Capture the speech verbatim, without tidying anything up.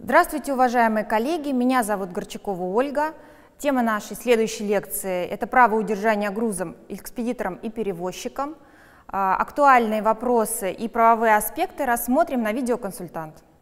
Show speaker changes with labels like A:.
A: Здравствуйте, уважаемые коллеги! Меня зовут Горчакова Ольга. Тема нашей следующей лекции – это право удержания грузом экспедитором и перевозчиком. Актуальные вопросы и правовые аспекты рассмотрим на видеоконсультант.